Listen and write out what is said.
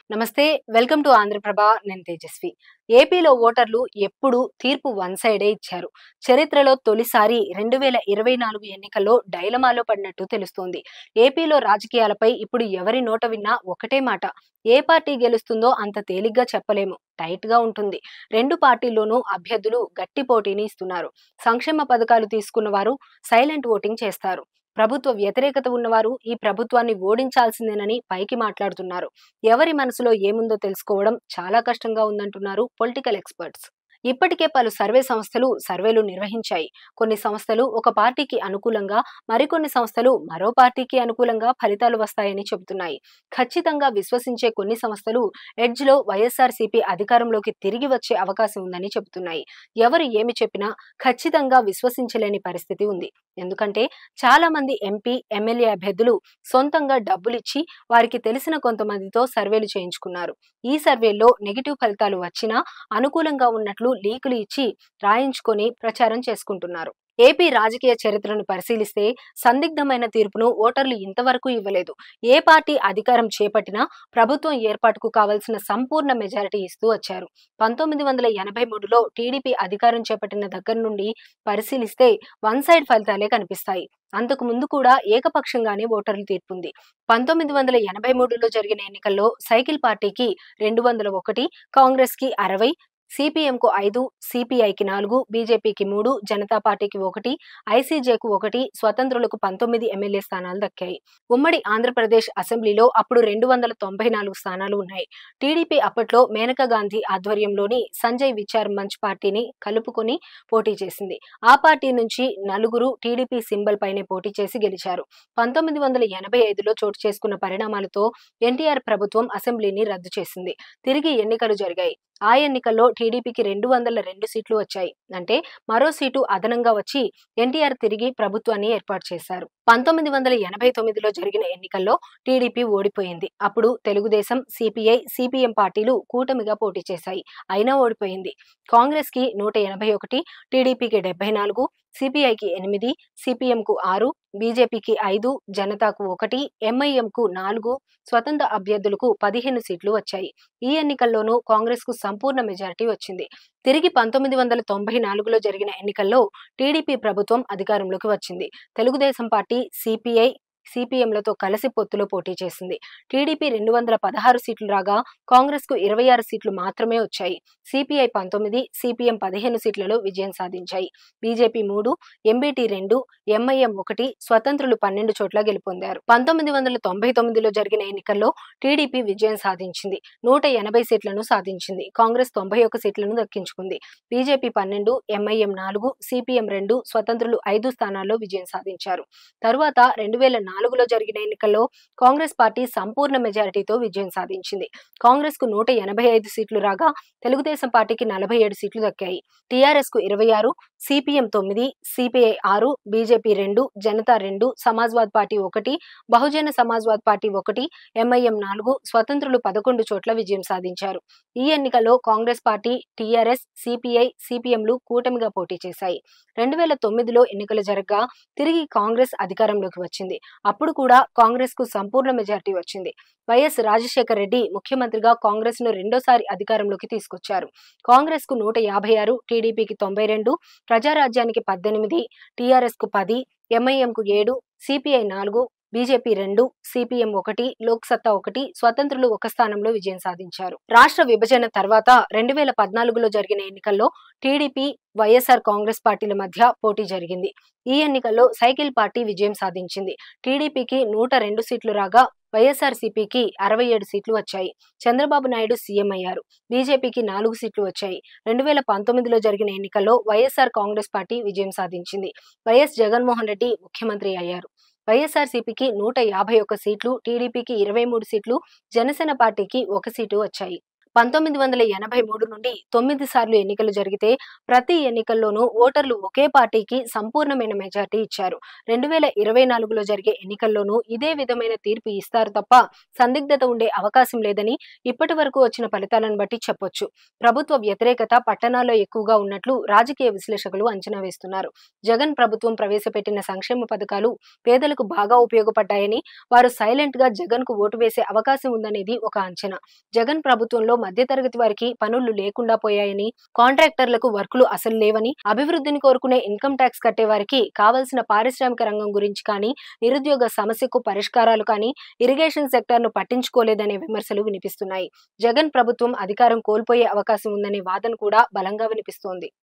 నమస్తే. Welcome to Andhraprabha. నేను తేజస్వి. ఏపీలో ఓటర్లు ఎప్పుడు తీర్పు వన్ సైడే ఇచ్చారు. చరిత్రలో తొలిసారి 2024 ఎన్నికల్లో డైలమాలో పడినట్టు తెలుస్తోంది. ఏపీలో రాజకీయాలపై ఇప్పుడు ఎవరి నోట విన్నా ఒకటే మాట. ఏ పార్టీ గెలుస్తుందో అంత తేలిగ్గా చెప్పలేము. టైట్‌గా ఉంటుంది. రెండు పార్టీల్లోనూ అభ్యర్థులు గట్టి పోటీని ఇస్తున్నారు. సంక్షేమ పథకాలు తీసుకున్న వారు సైలెంట్ ఓటింగ్ చేస్తారు. ప్రభుత్వ వ్యతిరేకత ఉన్నవారు ఈ ప్రభుత్వాన్ని ఓడించాల్సిందేనని పైకి మాట్లాడుతున్నారు. ఎవరి మనసులో ఏముందో తెలుసుకోవడం చాలా కష్టంగా ఉందంటున్నారు పొలిటికల్ ఎక్స్పర్ట్స్. ఇప్పటికే పలు సర్వే సంస్థలు సర్వేలు నిర్వహించాయి. కొన్ని సంస్థలు ఒక పార్టీకి అనుకూలంగా, మరికొన్ని సంస్థలు మరో పార్టీకి అనుకూలంగా ఫలితాలు వస్తాయని చెబుతున్నాయి. ఖచ్చితంగా విశ్వసించే కొన్ని సంస్థలు ఎడ్జ్లో వైఎస్ఆర్సీపీ అధికారంలోకి తిరిగి వచ్చే అవకాశం ఉందని చెబుతున్నాయి. ఎవరు ఏమి చెప్పినా ఖచ్చితంగా విశ్వసించలేని పరిస్థితి ఉంది. ఎందుకంటే చాలా మంది ఎంపీ, ఎమ్మెల్యే అభ్యర్థులు సొంతంగా డబ్బులిచ్చి వారికి తెలిసిన కొంతమందితో సర్వేలు చేయించుకున్నారు. ఈ సర్వేల్లో నెగిటివ్ ఫలితాలు వచ్చినా అనుకూలంగా ఉన్నట్లు లీకులు ఇచ్చి రాయించుకొని ప్రచారం చేసుకుంటున్నారు. ఏపీ రాజకీయ చరిత్రను పరిశీలిస్తే సందిగ్ధమైన తీర్పును ఓటర్లు ఇంతవరకు ఇవ్వలేదు. ఏ పార్టీ అధికారం చేపట్టినా ప్రభుత్వం ఏర్పాటుకు కావలసిన సంపూర్ణ మెజారిటీ ఇస్తూ వచ్చారు. 1983లో టీడీపీ అధికారం చేపట్టిన దగ్గర నుండి పరిశీలిస్తే వన్ సైడ్ ఫలితాలే కనిపిస్తాయి. అంతకు ముందు కూడా ఏకపక్షంగానే ఓటర్లు తీర్పుంది. 1983లో జరిగిన ఎన్నికల్లో సైకిల్ పార్టీకి 201, కాంగ్రెస్ కి 60, సిపిఎంకు 5, సిపిఐకి 4, బీజేపీకి 3, జనతా పార్టీకి 1, ఐసీజేకు 1, స్వతంత్రులకు 19 ఎమ్మెల్యే స్థానాలు దక్కాయి. ఉమ్మడి ఆంధ్రప్రదేశ్ అసెంబ్లీలో అప్పుడు 294 స్థానాలు ఉన్నాయి. టీడీపీ అప్పట్లో మేనకా గాంధీ ఆధ్వర్యంలోని సంజయ్ విచార్ మంచ్ పార్టీని కలుపుకొని పోటీ చేసింది. ఆ పార్టీ నుంచి నలుగురు టీడీపీ సింబల్ పైనే పోటీ చేసి గెలిచారు. 1985లో చోటు చేసుకున్న పరిణామాలతో ఎన్టీఆర్ ప్రభుత్వం అసెంబ్లీని రద్దు చేసింది. తిరిగి ఎన్నికలు జరిగాయి. ఆ ఎన్నికల్లో టీడీపీకి 202 సీట్లు వచ్చాయి. అంటే మరో సీటు అదనంగా వచ్చి ఎన్టీఆర్ తిరిగి ప్రభుత్వాన్ని ఏర్పాటు చేశారు. 1989లో జరిగిన ఎన్నికల్లో టీడీపీ ఓడిపోయింది. అప్పుడు తెలుగుదేశం, సిపిఐ, సిపిఎం పార్టీలు కూటమిగా పోటీ చేశాయి. అయినా ఓడిపోయింది. కాంగ్రెస్ కి 181, టీడీపీకి 74, సిపిఐకి 8, సిపిఎంకు 6, బీజేపీకి 5, జనతాకు 1, ఎంఐఎంకు 4, స్వతంత్ర అభ్యర్థులకు 15 సీట్లు వచ్చాయి. ఈ ఎన్నికల్లోనూ కాంగ్రెస్ కు సంపూర్ణ మెజారిటీ వచ్చింది. తిరిగి 1994లో జరిగిన ఎన్నికల్లో టీడీపీ ప్రభుత్వం అధికారంలోకి వచ్చింది. తెలుగుదేశం పార్టీ సిపిఐ, సిపిఎంలతో కలిసి పొత్తులో పోటీ చేసింది. టీడీపీ 216 సీట్లు రాగా కాంగ్రెస్ కు 26 సీట్లు మాత్రమే వచ్చాయి. సిపిఐ 19, సిపిఎం 15 సీట్లలో విజయం సాధించాయి. బీజేపీ 3, ఎంబీటీ 2, ఎంఐఎం 1, స్వతంత్రులు 12 చోట్ల గెలుపొందారు. 1999లో జరిగిన ఎన్నికల్లో టీడీపీ విజయం సాధించింది. 180 సీట్లను సాధించింది. కాంగ్రెస్ 91 సీట్లను దక్కించుకుంది. బీజేపీ 12, ఎంఐఎం 4, సిపిఎం 2, స్వతంత్రులు 5 స్థానాల్లో విజయం సాధించారు. తరువాత 2004లో జరిగిన ఎన్నికల్లో కాంగ్రెస్ పార్టీ సంపూర్ణ మెజారిటీతో విజయం సాధించింది. కాంగ్రెస్ కు 185 సీట్లు రాగా తెలుగుదేశం పార్టీకి 47 సీట్లు దక్కాయి. టీఆర్ఎస్ కు 26, CPM 9, CPI 6, BJP 2, Janata 2, Samajwad party 1, Bahujan Samajwad party 1, MIM 4, స్వతంత్రులు 11 చోట్ల విజయం సాధించారు. ఈ ఎన్నికల్లో కాంగ్రెస్ పార్టీ, టీఆర్ఎస్, సిపిఐ, సిపిఎంలు కూటమిగా పోటీ చేశాయి. 2009లో ఎన్నికలు జరగ్గా తిరిగి కాంగ్రెస్ అధికారంలోకి వచ్చింది. అప్పుడు కూడా కాంగ్రెస్ కు సంపూర్ణ మెజారిటీ వచ్చింది. వైఎస్ రాజశేఖర రెడ్డి ముఖ్యమంత్రిగా కాంగ్రెస్ ను రెండోసారి అధికారంలోకి తీసుకొచ్చారు. కాంగ్రెస్ కు 156, టీడీపీకి 92, ప్రజారాజ్యానికి 18, టీఆర్ఎస్ కు 10, ఎంఐఎం కు 7, సిపిఐ 4, బీజేపీ 2, సిపిఎం 1, లోక్సత్తా 1, స్వతంత్రులు 1 స్థానంలో విజయం సాధించారు. రాష్ట్ర విభజన తర్వాత 2014లో జరిగిన ఎన్నికల్లో టీడీపీ, వైఎస్ఆర్ కాంగ్రెస్ పార్టీల మధ్య పోటీ జరిగింది. ఈ ఎన్నికల్లో సైకిల్ పార్టీ విజయం సాధించింది. టీడీపీకి 102 సీట్లు రాగా వైఎస్ఆర్సీపీకి 67 సీట్లు వచ్చాయి. చంద్రబాబు నాయుడు సీఎం అయ్యారు. బీజేపీకి 4 సీట్లు వచ్చాయి. 2019లో జరిగిన ఎన్నికల్లో వైఎస్ఆర్ కాంగ్రెస్ పార్టీ విజయం సాధించింది. వైఎస్ జగన్మోహన్ రెడ్డి ముఖ్యమంత్రి అయ్యారు. వైఎస్ఆర్సీపీకి 151 సీట్లు, టీడీపీకి 23 సీట్లు, జనసేన పార్టీకి 1 సీటు వచ్చాయి. 1983 నుండి 9 సార్లు ఎన్నికలు జరిగితే ప్రతి ఎన్నికల్లోనూ ఓటర్లు ఒకే పార్టీకి సంపూర్ణమైన మెజార్టీ ఇచ్చారు. 2024లో జరిగే ఎన్నికల్లోనూ ఇదే విధమైన తీర్పు ఇస్తారు తప్ప సందిగ్ధత ఉండే అవకాశం లేదని ఇప్పటి వరకు వచ్చిన ఫలితాలను బట్టి చెప్పొచ్చు. ప్రభుత్వ వ్యతిరేకత పట్టణాల్లో ఎక్కువగా ఉన్నట్లు రాజకీయ విశ్లేషకులు అంచనా వేస్తున్నారు. జగన్ ప్రభుత్వం ప్రవేశపెట్టిన సంక్షేమ పథకాలు పేదలకు బాగా ఉపయోగపడ్డాయని, వారు సైలెంట్ గా జగన్ కు ఓటు వేసే అవకాశం ఉందనేది ఒక అంచనా. జగన్ ప్రభుత్వంలో మధ్యతరగతి వారికి పనులు లేకుండా పోయాయని, కాంట్రాక్టర్లకు వర్కులు అసలు లేవని, అభివృద్ధిని కోరుకునే ఇన్కమ్ ట్యాక్స్ కట్టే వారికి కావలసిన పారిశ్రామిక రంగం గురించి కానీ, నిరుద్యోగ సమస్యకు పరిష్కారాలు కానీ, ఇరిగేషన్ సెక్టర్ ను పట్టించుకోలేదనే విమర్శలు వినిపిస్తున్నాయి. జగన్ ప్రభుత్వం అధికారం కోల్పోయే అవకాశం ఉందనే వాదన కూడా బలంగా వినిపిస్తోంది.